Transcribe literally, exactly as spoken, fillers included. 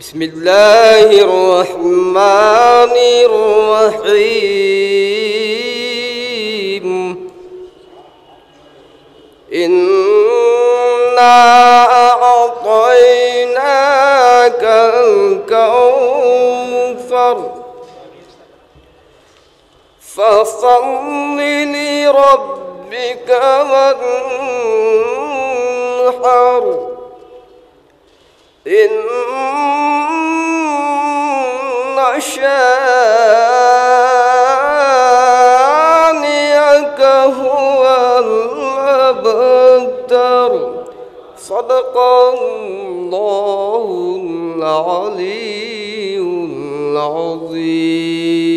بسم الله الرحمن الرحيم. إنا أعطيناك الكوثر فصل لربك وانحر إن شانئك هو الأبتر. صدق الله العلي العظيم.